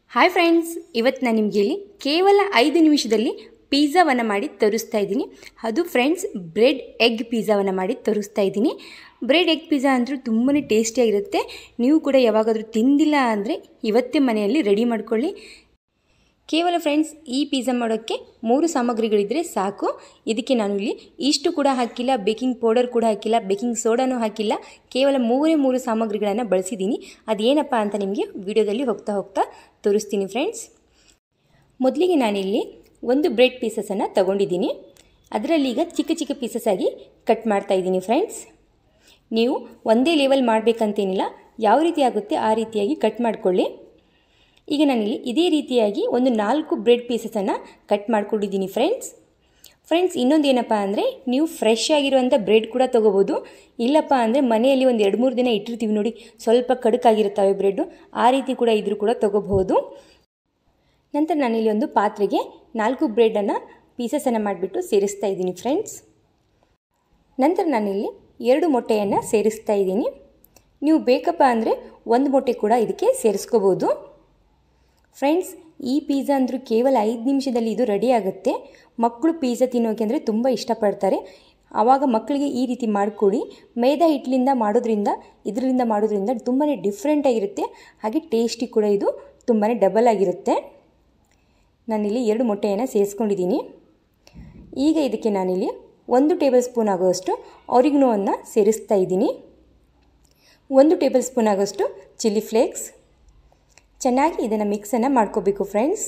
Hi friends, ಇವತ್ತು ನಾನು ನಿಮಗೆ ಇಲ್ಲಿ ಕೇವಲ 5 ನಿಮಿಷದಲ್ಲಿ ಪಿಜ್ಜಾವನ್ನು ಮಾಡಿ ತೋರಿಸ್ತಾ ಇದ್ದೀನಿ. ಅದು ಫ್ರೆಂಡ್ಸ್ ಬ್ರೆಡ್ ಎಗ್ ಪಿಜ್ಜಾವನ್ನು ಮಾಡಿ ತೋರಿಸ್ತಾ ಇದ್ದೀನಿ. ಬ್ರೆಡ್ ಎಗ್ ಪಿಜ್ಜಾ ಅಂದರೂ ತುಂಬಾ ಟೇಸ್ಟಿಯಾಗಿರುತ್ತೆ. ನೀವು ಕೂಡ ಯಾವಾಗಾದರೂ ತಿಂದಿಲ್ಲ ಅಂದರೆ ಇವತ್ತೇ ಮನೆಯಲ್ಲಿ ರೆಡಿ ಮಾಡ್ಕೊಳ್ಳಿ. ಕೇವಲ ಫ್ರೆಂಡ್ಸ್ ಈ ಪಿಜ್ಜಾ ಮಾಡೋಕ್ಕೆ 3 ಸಾಮಗ್ರಿಗಳಿದ್ದರೆ ಸಾಕು. ಇದಕ್ಕೆ ನಾನು ಇಲ್ಲಿ ಇಷ್ಟು ಕೂಡ ಹಾಕಿಲ್ಲ, ಬೇಕಿಂಗ್ ಪೌಡರ್ ಕೂಡ ಹಾಕಿಲ್ಲ, ಬೇಕಿಂಗ್ ಸೋಡಾನೂ ಹಾಕಿಲ್ಲ. ಕೇವಲ 3 ಸಾಮಗ್ರಿಗಳನ್ನು ಬಳಸಿದ್ದೀನಿ. ಅದೇನಪ್ಪ ಅಂತ ನಿಮಗೆ ವಿಡಿಯೋದಲ್ಲಿ ಹೋಗ್ತಾ ತೋರಿಸ್ತೀನಿ ಫ್ರೆಂಡ್ಸ್. ಮೊದಲಿಗೆ ನಾನಿಲ್ಲಿ ಒಂದು ಬ್ರೆಡ್ ಪೀಸಸನ್ನು ತಗೊಂಡಿದ್ದೀನಿ. ಅದರಲ್ಲಿ ಈಗ ಚಿಕ್ಕ ಚಿಕ್ಕ ಪೀಸಸ್ ಆಗಿ ಕಟ್ ಮಾಡ್ತಾ ಇದ್ದೀನಿ ಫ್ರೆಂಡ್ಸ್. ನೀವು ಒಂದೇ ಲೆವೆಲ್ ಮಾಡಬೇಕಂತೇನಿಲ್ಲ, ಯಾವ ರೀತಿ ಆಗುತ್ತೆ ಆ ರೀತಿಯಾಗಿ ಕಟ್ ಮಾಡಿಕೊಳ್ಳಿ. ಈಗ ನಾನಿಲ್ಲಿ ಇದೇ ರೀತಿಯಾಗಿ ಒಂದು 4 ಬ್ರೆಡ್ ಪೀಸಸನ್ನು ಕಟ್ ಮಾಡ್ಕೊಂಡಿದ್ದೀನಿ ಫ್ರೆಂಡ್ಸ್. ಇನ್ನೊಂದು ಏನಪ್ಪ ಅಂದರೆ ನೀವು ಫ್ರೆಶ್ ಆಗಿರುವಂಥ ಬ್ರೆಡ್ ಕೂಡ ತೊಗೋಬೋದು. ಇಲ್ಲಪ್ಪ ಅಂದರೆ ಮನೆಯಲ್ಲಿ ಒಂದು 2-3 ದಿನ ಇಟ್ಟಿರ್ತೀವಿ ನೋಡಿ, ಸ್ವಲ್ಪ ಕಡಕಾಗಿರುತ್ತವೆ ಬ್ರೆಡ್ಡು, ಆ ರೀತಿ ಕೂಡ ಇದ್ರೂ ಕೂಡ ತೊಗೋಬಹುದು. ನಂತರ ನಾನಿಲ್ಲಿ ಒಂದು ಪಾತ್ರೆಗೆ 4 ಬ್ರೆಡನ್ನು ಪೀಸಸನ್ನು ಮಾಡಿಬಿಟ್ಟು ಸೇರಿಸ್ತಾ ಇದ್ದೀನಿ ಫ್ರೆಂಡ್ಸ್. ನಂತರ ನಾನಿಲ್ಲಿ 2 ಮೊಟ್ಟೆಯನ್ನು ಸೇರಿಸ್ತಾ ಇದ್ದೀನಿ. ನೀವು ಬೇಕಪ್ಪ ಅಂದರೆ 1 ಮೊಟ್ಟೆ ಕೂಡ ಇದಕ್ಕೆ ಸೇರಿಸ್ಕೋಬೋದು ಫ್ರೆಂಡ್ಸ್. ಈ ಪಿಜ್ಜಾ ಅಂದರೂ ಕೇವಲ 5 ನಿಮಿಷದಲ್ಲಿ ಇದು ರೆಡಿ ಆಗುತ್ತೆ. ಮಕ್ಕಳು ಪಿಜ್ಜಾ ತಿನ್ನೋಕೆ ಅಂದರೆ ತುಂಬ ಇಷ್ಟಪಡ್ತಾರೆ. ಆವಾಗ ಮಕ್ಕಳಿಗೆ ಈ ರೀತಿ ಮಾಡಿಕೊಡಿ. ಮೈದಾ ಹಿಟ್ಟಿನಿಂದ ಮಾಡೋದ್ರಿಂದ ಇದರಿಂದ ಮಾಡೋದ್ರಿಂದ ತುಂಬಾ ಡಿಫ್ರೆಂಟಾಗಿರುತ್ತೆ. ಹಾಗೆ ಟೇಸ್ಟಿ ಕೂಡ ಇದು ತುಂಬಾ ಡಬಲ್ ಆಗಿರುತ್ತೆ. ನಾನಿಲ್ಲಿ 2 ಮೊಟ್ಟೆಯನ್ನು ಸೇರಿಸ್ಕೊಂಡಿದ್ದೀನಿ. ಈಗ ಇದಕ್ಕೆ ನಾನಿಲ್ಲಿ 1 ಟೇಬಲ್ ಸ್ಪೂನ್ ಆಗುವಷ್ಟು ಆರಿಗನೋವನ್ನು ಸೇರಿಸ್ತಾ ಇದ್ದೀನಿ. 1 ಟೇಬಲ್ ಸ್ಪೂನ್ ಆಗೋಷ್ಟು ಚಿಲ್ಲಿ ಫ್ಲೇಕ್ಸ್. ಚೆನ್ನಾಗಿ ಇದನ್ನು ಮಿಕ್ಸನ್ನು ಮಾಡ್ಕೋಬೇಕು ಫ್ರೆಂಡ್ಸ್.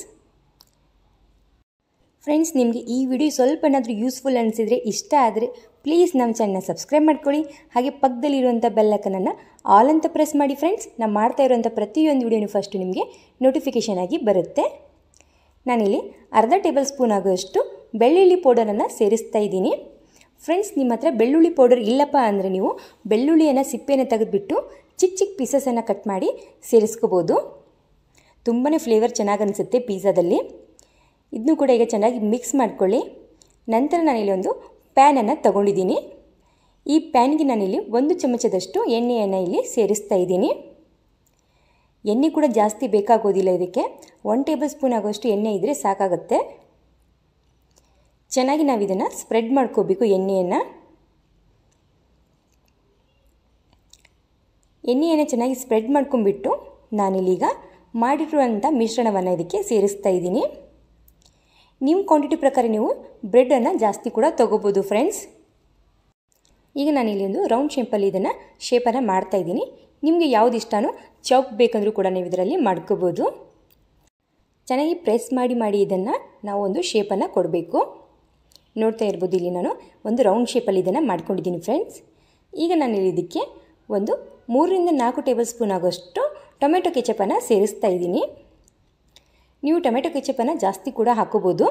ನಿಮಗೆ ಈ ವಿಡಿಯೋ ಸ್ವಲ್ಪ ಏನಾದರೂ ಯೂಸ್ಫುಲ್ ಅನಿಸಿದರೆ, ಇಷ್ಟ ಆದರೆ ಪ್ಲೀಸ್ ನಮ್ಮ ಚಾನಲ್ನ ಸಬ್ಸ್ಕ್ರೈಬ್ ಮಾಡ್ಕೊಳ್ಳಿ. ಹಾಗೆ ಪಕ್ಕದಲ್ಲಿರುವಂಥ ಬೆಲ್ಲೈಕನನ್ನು ಆಲ್ ಅಂತ ಪ್ರೆಸ್ ಮಾಡಿ ಫ್ರೆಂಡ್ಸ್. ನಾನು ಮಾಡ್ತಾ ಇರುವಂಥ ಪ್ರತಿಯೊಂದು ವಿಡಿಯೋನು ಫಸ್ಟು ನಿಮಗೆ ನೋಟಿಫಿಕೇಷನ್ ಆಗಿ ಬರುತ್ತೆ. ನಾನಿಲ್ಲಿ ಅರ್ಧ ಟೇಬಲ್ ಸ್ಪೂನ್ ಆಗುವಷ್ಟು ಬೆಳ್ಳುಳ್ಳಿ ಪೌಡರನ್ನು ಸೇರಿಸ್ತಾ ಇದ್ದೀನಿ ಫ್ರೆಂಡ್ಸ್. ನಿಮ್ಮ ಹತ್ರ ಬೆಳ್ಳುಳ್ಳಿ ಪೌಡರ್ ಇಲ್ಲಪ್ಪ ಅಂದರೆ ನೀವು ಬೆಳ್ಳುಳ್ಳಿಯನ್ನು ಸಿಪ್ಪೆಯನ್ನು ತೆಗೆದುಬಿಟ್ಟು ಚಿಕ್ಕ ಚಿಕ್ಕ ಪೀಸಸನ್ನು ಕಟ್ ಮಾಡಿ ಸೇರಿಸ್ಕೋಬೋದು. ತುಂಬಾ ಫ್ಲೇವರ್ ಚೆನ್ನಾಗಿ ಅನಿಸುತ್ತೆ ಪಿಜ್ಜಾದಲ್ಲಿ. ಇದನ್ನು ಕೂಡ ಈಗ ಚೆನ್ನಾಗಿ ಮಿಕ್ಸ್ ಮಾಡ್ಕೊಳ್ಳಿ. ನಂತರ ನಾನಿಲ್ಲಿ ಒಂದು ಪ್ಯಾನನ್ನು ತಗೊಂಡಿದ್ದೀನಿ. ಈ ಪ್ಯಾನ್ಗೆ ನಾನಿಲ್ಲಿ 1 ಚಮಚದಷ್ಟು ಎಣ್ಣೆಯನ್ನು ಇಲ್ಲಿ ಸೇರಿಸ್ತಾ ಇದ್ದೀನಿ. ಎಣ್ಣೆ ಕೂಡ ಜಾಸ್ತಿ ಬೇಕಾಗೋದಿಲ್ಲ ಇದಕ್ಕೆ, 1 ಟೇಬಲ್ ಸ್ಪೂನ್ ಆಗೋಷ್ಟು ಎಣ್ಣೆ ಇದ್ದರೆ ಸಾಕಾಗುತ್ತೆ. ಚೆನ್ನಾಗಿ ನಾವು ಇದನ್ನು ಸ್ಪ್ರೆಡ್ ಮಾಡ್ಕೋಬೇಕು. ಎಣ್ಣೆಯನ್ನು ಚೆನ್ನಾಗಿ ಸ್ಪ್ರೆಡ್ ಮಾಡ್ಕೊಂಡ್ಬಿಟ್ಟು ನಾನಿಲ್ಲೀಗ ಮಾಡಿರುವಂಥ ಮಿಶ್ರಣವನ್ನು ಇದಕ್ಕೆ ಸೇರಿಸ್ತಾ ಇದ್ದೀನಿ. ನಿಮ್ಮ ಕ್ವಾಂಟಿಟಿ ಪ್ರಕಾರ ನೀವು ಬ್ರೆಡನ್ನು ಜಾಸ್ತಿ ಕೂಡ ತೊಗೋಬೋದು ಫ್ರೆಂಡ್ಸ್. ಈಗ ನಾನಿಲ್ಲಿ ಒಂದು ರೌಂಡ್ ಶೇಪಲ್ಲಿ ಇದನ್ನು ಶೇಪನ್ನು ಮಾಡ್ತಾಯಿದ್ದೀನಿ. ನಿಮಗೆ ಯಾವುದು ಇಷ್ಟನೋ ಚಾಪ್ ಬೇಕಂದ್ರೂ ಕೂಡ ನೀವು ಇದರಲ್ಲಿ ಮಾಡ್ಕೋಬೋದು. ಚೆನ್ನಾಗಿ ಪ್ರೆಸ್ ಮಾಡಿ ಇದನ್ನು ನಾವು ಒಂದು ಶೇಪನ್ನು ಕೊಡಬೇಕು. ನೋಡ್ತಾ ಇರ್ಬೋದು, ಇಲ್ಲಿ ನಾನು ಒಂದು ರೌಂಡ್ ಶೇಪಲ್ಲಿ ಇದನ್ನು ಮಾಡ್ಕೊಂಡಿದ್ದೀನಿ ಫ್ರೆಂಡ್ಸ್. ಈಗ ನಾನಿಲ್ಲಿ ಇದಕ್ಕೆ ಒಂದು 3-4 ಟೇಬಲ್ ಸ್ಪೂನ್ ಆಗೋಷ್ಟು ಟೊಮೆಟೊ ಕೆಚಪನ್ನು ಸೇರಿಸ್ತಾ ಇದ್ದೀನಿ. ನೀವು ಟೊಮೆಟೊ ಕೆಚಪನ್ನು ಜಾಸ್ತಿ ಕೂಡ ಹಾಕೋಬೋದು.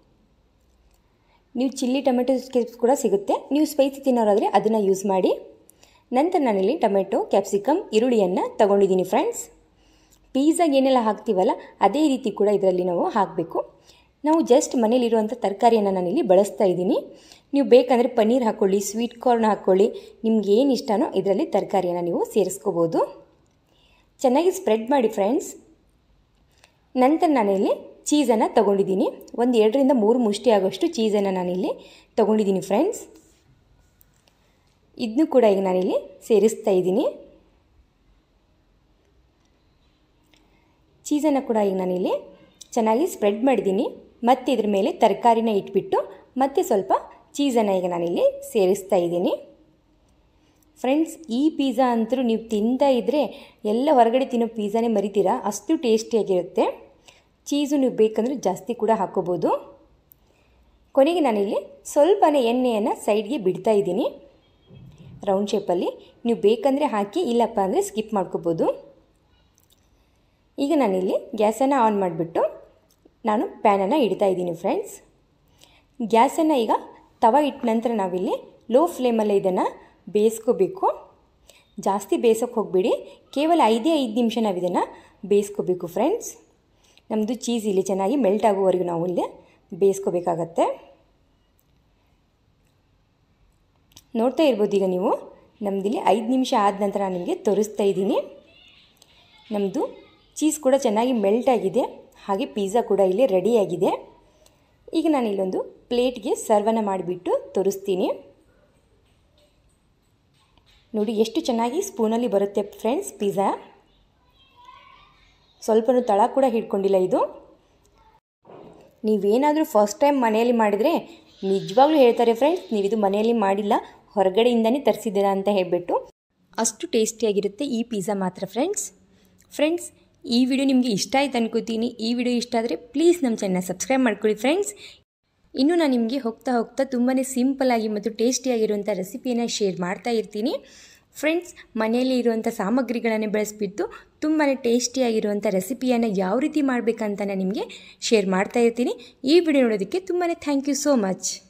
ನೀವು ಚಿಲ್ಲಿ ಟೊಮೆಟೊ ಕೆಚಪ್ ಕೂಡ ಸಿಗುತ್ತೆ, ನೀವು ಸ್ಪೈಸಿ ತಿನ್ನೋರಾದರೆ ಅದನ್ನು ಯೂಸ್ ಮಾಡಿ. ನಂತರ ನಾನಿಲ್ಲಿ ಟೊಮೆಟೊ, ಕ್ಯಾಪ್ಸಿಕಮ್, ಈರುಳ್ಳಿಯನ್ನು ತಗೊಂಡಿದ್ದೀನಿ ಫ್ರೆಂಡ್ಸ್. ಪಿಜ್ಜಾಗೆ ಏನೆಲ್ಲ ಹಾಕ್ತೀವಲ್ಲ ಅದೇ ರೀತಿ ಕೂಡ ಇದರಲ್ಲಿ ನಾವು ಹಾಕಬೇಕು. ನಾವು ಜಸ್ಟ್ ಮನೇಲಿರುವಂಥ ತರಕಾರಿಯನ್ನು ನಾನಿಲ್ಲಿ ಬಳಸ್ತಾ ಇದ್ದೀನಿ. ನೀವು ಬೇಕಂದರೆ ಪನ್ನೀರ್ ಹಾಕ್ಕೊಳ್ಳಿ, ಸ್ವೀಟ್ ಕಾರ್ನ್ ಹಾಕ್ಕೊಳ್ಳಿ, ನಿಮ್ಗೆ ಏನು ಇಷ್ಟನೋ ಇದರಲ್ಲಿ ತರಕಾರಿಯನ್ನು ನೀವು ಸೇರಿಸ್ಕೋಬೋದು. ಚೆನ್ನಾಗಿ ಸ್ಪ್ರೆಡ್ ಮಾಡಿ ಫ್ರೆಂಡ್ಸ್. ನಂತರ ನಾನಿಲ್ಲಿ ಚೀಸನ್ನು ತೊಗೊಂಡಿದ್ದೀನಿ. ಒಂದು 2-3 ಮುಷ್ಟಿ ಆಗೋಷ್ಟು ಚೀಸನ್ನು ನಾನಿಲ್ಲಿ ತೊಗೊಂಡಿದ್ದೀನಿ ಫ್ರೆಂಡ್ಸ್. ಇದನ್ನು ಕೂಡ ಈಗ ನಾನಿಲ್ಲಿ ಸೇರಿಸ್ತಾ ಇದ್ದೀನಿ. ಚೀಸನ್ನು ಕೂಡ ಈಗ ನಾನಿಲ್ಲಿ ಚೆನ್ನಾಗಿ ಸ್ಪ್ರೆಡ್ ಮಾಡಿದ್ದೀನಿ. ಮತ್ತು ಇದ್ರ ಮೇಲೆ ತರಕಾರಿನ ಇಟ್ಬಿಟ್ಟು ಮತ್ತೆ ಸ್ವಲ್ಪ ಚೀಸನ್ನು ಈಗ ನಾನಿಲ್ಲಿ ಸೇರಿಸ್ತಾ ಇದ್ದೀನಿ ಫ್ರೆಂಡ್ಸ್. ಈ ಪಿಜ್ಜಾ ಅಂತೂ ನೀವು ತಿಂತಾ ಇದ್ದರೆ ಎಲ್ಲ ಹೊರಗಡೆ ತಿನ್ನೋ ಪಿಜ್ಜಾನೇ ಮರಿತೀರಾ, ಅಷ್ಟು ಟೇಸ್ಟಿಯಾಗಿರುತ್ತೆ. ಚೀಸು ನೀವು ಬೇಕಂದರೆ ಜಾಸ್ತಿ ಕೂಡ ಹಾಕ್ಕೋಬೋದು. ಕೊನೆಗೆ ನಾನಿಲ್ಲಿ ಸ್ವಲ್ಪನೇ ಎಣ್ಣೆಯನ್ನು ಸೈಡ್ಗೆ ಬಿಡ್ತಾ ಇದ್ದೀನಿ ರೌಂಡ್ ಶೇಪಲ್ಲಿ. ನೀವು ಬೇಕಂದರೆ ಹಾಕಿ, ಇಲ್ಲಪ್ಪ ಅಂದರೆ ಸ್ಕಿಪ್ ಮಾಡ್ಕೋಬೋದು. ಈಗ ನಾನಿಲ್ಲಿ ಗ್ಯಾಸನ್ನು ಆನ್ ಮಾಡಿಬಿಟ್ಟು ನಾನು ಪ್ಯಾನನ್ನು ಇಡ್ತಾ ಇದ್ದೀನಿ ಫ್ರೆಂಡ್ಸ್. ಗ್ಯಾಸನ್ನು ಈಗ ತವ ಇಟ್ಟ ನಂತರ ನಾವಿಲ್ಲಿ ಲೋ ಫ್ಲೇಮಲ್ಲೇ ಇದನ್ನು ಬೇಯಿಸ್ಕೋಬೇಕು. ಜಾಸ್ತಿ ಬೇಯಿಸೋಕ್ಕೆ ಹೋಗಬೇಡಿ, ಕೇವಲ 5 ನಿಮಿಷ ನಾವು ಇದನ್ನು ಬೇಯಿಸ್ಕೋಬೇಕು ಫ್ರೆಂಡ್ಸ್. ನಮ್ಮದು ಚೀಸ್ ಇಲ್ಲಿ ಚೆನ್ನಾಗಿ ಮೆಲ್ಟ್ ಆಗುವವರೆಗೂ ನಾವು ಇಲ್ಲಿ ಬೇಯಿಸ್ಕೋಬೇಕಾಗತ್ತೆ. ನೋಡ್ತಾ ಇರ್ಬೋದು ಈಗ ನೀವು, ನಮ್ಮದಿಲ್ಲಿ 5 ನಿಮಿಷ ಆದ ನಂತರ ನಾನು ನಿಮಗೆ ತೋರಿಸ್ತಾ ಇದ್ದೀನಿ. ನಮ್ಮದು ಚೀಸ್ ಕೂಡ ಚೆನ್ನಾಗಿ ಮೆಲ್ಟ್ ಆಗಿದೆ, ಹಾಗೆ ಪಿಜ್ಜಾ ಕೂಡ ಇಲ್ಲಿ ರೆಡಿಯಾಗಿದೆ. ಈಗ ನಾನು ಇಲ್ಲೊಂದು ಪ್ಲೇಟ್ಗೆ ಸರ್ವನ್ನು ಮಾಡಿಬಿಟ್ಟು ತೋರಿಸ್ತೀನಿ. ನೋಡಿ ಎಷ್ಟು ಚೆನ್ನಾಗಿ ಸ್ಪೂನಲ್ಲಿ ಬರುತ್ತೆ ಫ್ರೆಂಡ್ಸ್ ಪಿಜ್ಜಾ. ಸ್ವಲ್ಪನೂ ತಳ ಕೂಡ ಹಿಡ್ಕೊಂಡಿಲ್ಲ ಇದು. ನೀವೇನಾದರೂ ಫಸ್ಟ್ ಟೈಮ್ ಮನೆಯಲ್ಲಿ ಮಾಡಿದರೆ ನಿಜವಾಗ್ಲೂ ಹೇಳ್ತಾರೆ ಫ್ರೆಂಡ್ಸ್, ನೀವಿದು ಮನೆಯಲ್ಲಿ ಮಾಡಿಲ್ಲ, ಹೊರಗಡೆಯಿಂದನೇ ತರಿಸಿದ್ದೀರಾ ಅಂತ ಹೇಳಿಬಿಟ್ಟು. ಅಷ್ಟು ಟೇಸ್ಟಿಯಾಗಿರುತ್ತೆ ಈ ಪಿಜ್ಜಾ ಮಾತ್ರ ಫ್ರೆಂಡ್ಸ್. ಈ ವಿಡಿಯೋ ನಿಮಗೆ ಇಷ್ಟ ಆಯ್ತು ಅನ್ಕೋತೀನಿ. ಈ ವಿಡಿಯೋ ಇಷ್ಟ ಆದರೆ ಪ್ಲೀಸ್ ನಮ್ಮ ಚಾನಲ್ ಸಬ್ಸ್ಕ್ರೈಬ್ ಮಾಡ್ಕೊಳ್ಳಿ ಫ್ರೆಂಡ್ಸ್. ಇನ್ನು ನಾನು ನಿಮಗೆ ಹೋಗ್ತಾ ತುಂಬಾ ಸಿಂಪಲ್ಲಾಗಿ ಮತ್ತು ಟೇಸ್ಟಿಯಾಗಿರುವಂಥ ರೆಸಿಪಿಯನ್ನು ಶೇರ್ ಮಾಡ್ತಾ ಇರ್ತೀನಿ ಫ್ರೆಂಡ್ಸ್. ಮನೆಯಲ್ಲಿ ಇರುವಂಥ ಸಾಮಗ್ರಿಗಳನ್ನು ಬಳಸಿಬಿಟ್ಟು ತುಂಬಾ ಟೇಸ್ಟಿಯಾಗಿರುವಂಥ ರೆಸಿಪಿಯನ್ನು ಯಾವ ರೀತಿ ಮಾಡಬೇಕಂತ ನಾನು ನಿಮಗೆ ಶೇರ್ ಮಾಡ್ತಾ ಇರ್ತೀನಿ. ಈ ವಿಡಿಯೋ ನೋಡೋದಕ್ಕೆ ತುಂಬಾ ಥ್ಯಾಂಕ್ ಯು ಸೋ ಮಚ್.